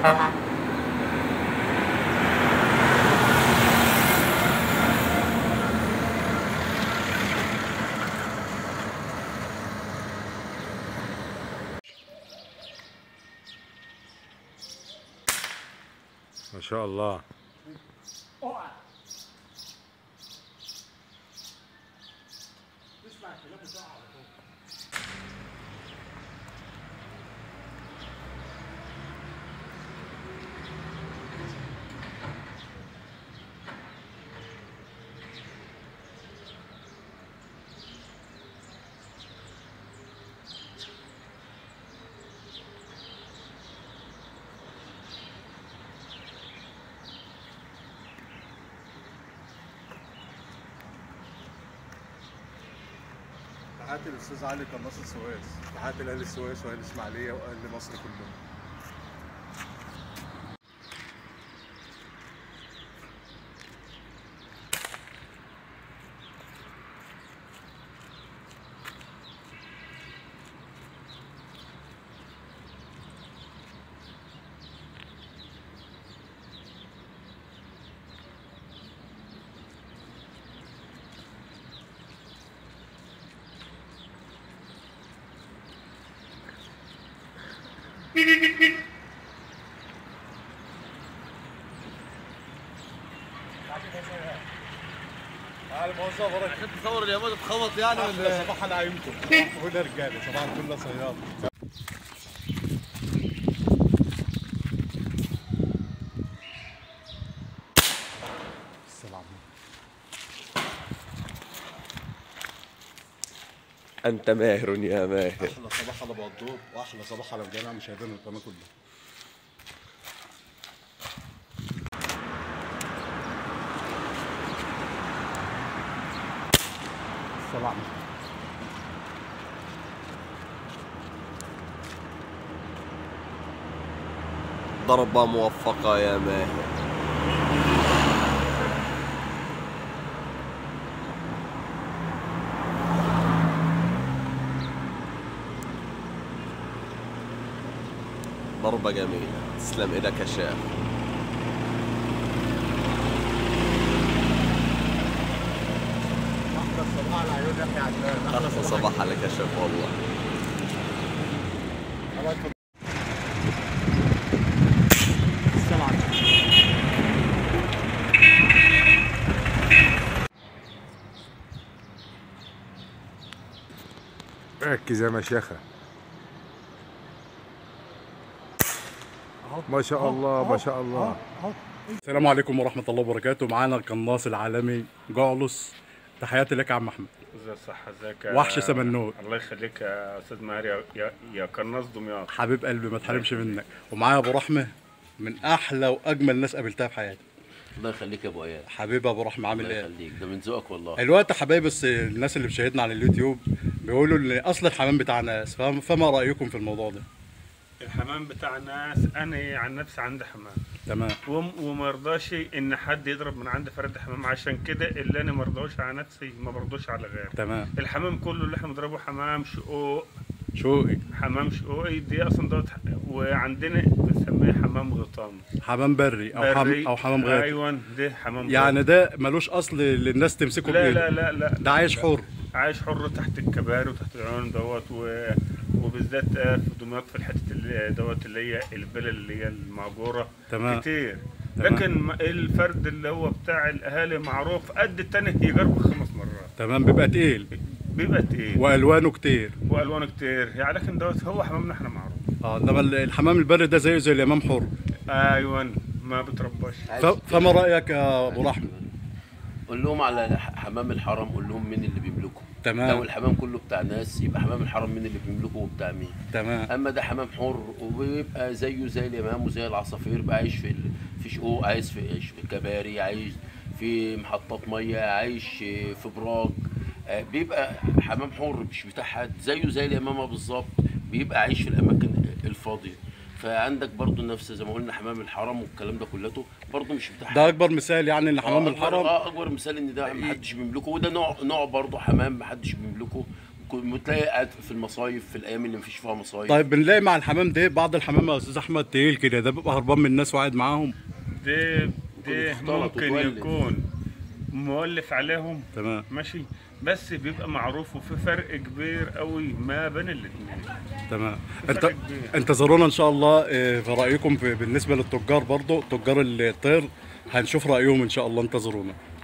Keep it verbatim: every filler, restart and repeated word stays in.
ما شاء الله. تسمع كلامه ساعة على طول. تحياتي للاستاذ علي قناص السويس، تحياتي لاهل السويس واهل الاسماعيليه واهل مصر كلهم. تعال الموظف وراك عشان تصور اليومات تخبط يعني ولا صباح نعيمكم. صباح الفل يا رجاله، صباح الفل يا صياد. السلام أنت ماهر يا ماهر. أحلى صباح على بقدور وأحلى صباح على الجميع مشاهدين القناة كلها. السلام ضربة موفقة يا ماهر. ضربة جميلة، تسلم ايدك يا شيخ. أحلى صباح على عيون يحيى عدنان. أحلى صباح عليك يا شيخ والله. السلام ركز يا مشيخة. ما شاء الله ما شاء الله. السلام عليكم ورحمة الله وبركاته. معانا القناص العالمي جعلص. تحياتي لك يا عم احمد. ازي الصحة، ازيك وحش سمنود. الله يخليك يا استاذ ماهر يا يا, يا قناص دمياط. حبيب قلبي ما تحرمش منك. ومعايا ابو رحمة من احلى واجمل ناس قابلتها في حياتي. الله يخليك يا ابو اياد. حبيبي ابو رحمة عامل ايه؟ الله يخليك، ده من ذوقك والله. الوقت حبايبي بس الناس اللي مشاهدنا على اليوتيوب بيقولوا ان اصل الحمام بتاع ناس، فما رايكم في الموضوع ده؟ الحمام بتاع ناس، انا عن نفسي عندي حمام تمام، وما يرضاش ان حد يضرب من عند فرد حمام، عشان كده اللي انا ما ارضاش على نفسي ما برضوش على غيري. تمام. الحمام كله اللي احنا بنضربه حمام شقوق. شوقي. حمام شقوقي دي اصلا دوت، وعندنا بنسميه حمام غطام. حمام بري او حم او حمام غاطي. ايوه ده حمام يعني ده ملوش اصل للناس تمسكه لا بايده. لا لا لا ده عايش حر. عايش حر تحت الكباري وتحت العيون دوت و... وبالذات في دمياط في الحته اللي دوت اللي هي البلد اللي هي المعجوره. تمام. كتير. تمام. لكن الفرد اللي هو بتاع الاهالي معروف قد التاني يجرب خمس مرات. تمام. بيبقى تقيل. بيبقى تقيل والوانه كتير. والوانه كتير يعني، لكن دوت هو حمامنا احنا معروف. اه انما الحمام البري ده زيه زي الامام حر. ايوه ما بترباش. فما رايك يا ابو رحمه؟ قول لهم على حمام الحرم، قول لهم مين اللي بيملكه. تمام. لو الحمام كله بتاع ناس يبقى حمام الحرم مين اللي بيملكه وبتاع مين. تمام. اما ده حمام حر وبيبقى زيه زي الامام وزي العصافير، بقى عايش في في شقوق، عايش في عايش في كباري، عايش في محطات ميه، عايش في براج. بيبقى حمام حر مش بتاع حد، زيه زي الامامه بالظبط، بيبقى عايش في الاماكن الفاضيه. فعندك برضو نفس زي ما قلنا حمام الحرم والكلام ده كلته برضو مش بتاع حد. ده اكبر مثال يعني ان حمام آه الحرم اه اكبر مثال ان ده محدش بيملكه، وده نوع نوع برضو حمام محدش بيملكه. كنت تلاقي قاعد في المصايف في الايام اللي مفيش فيها مصايف. طيب بنلاقي مع الحمام ده بعض الحمام يا استاذ احمد تقيل كده، ده بيبقى هربان من الناس وقاعد معاهم؟ ده ده يختلط ممكن وتولد. يكون مؤلف عليهم. تمام. ماشي، بس بيبقى معروف وفي فرق كبير قوي ما بين الاثنين. تمام. فرق انت كبير. انتظرونا ان شاء الله اه، في رايكم في بالنسبه للتجار برضو، تجار الطير هنشوف رايهم ان شاء الله، انتظرونا.